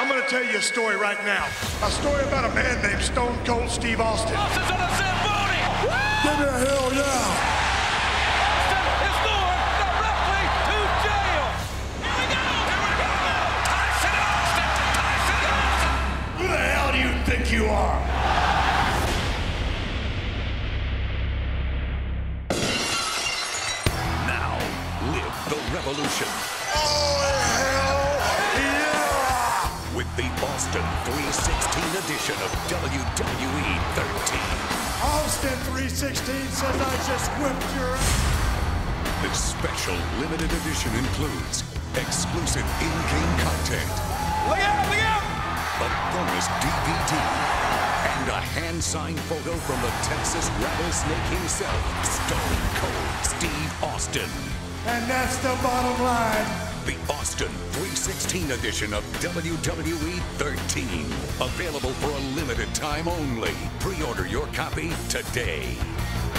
I'm going to tell you a story right now. A story about a man named Stone Cold Steve Austin. Austin's on a Zamboni! Give me a hell yeah! Austin is going directly to jail! Here we go! Here we go! Tyson Austin! Tyson Austin! Who the hell do you think you are? Now, live the revolution. Oh, hell yeah! With the Austin 316 edition of WWE 13. Austin 316 says I just whipped your ass. This special limited edition includes exclusive in-game content. Look out! Look out! A bonus DVD. And a hand-signed photo from the Texas Rattlesnake himself, Stone Cold Steve Austin. And that's the bottom line. The Austin 316 edition of WWE 13. Available for a limited time only. Pre-order your copy today.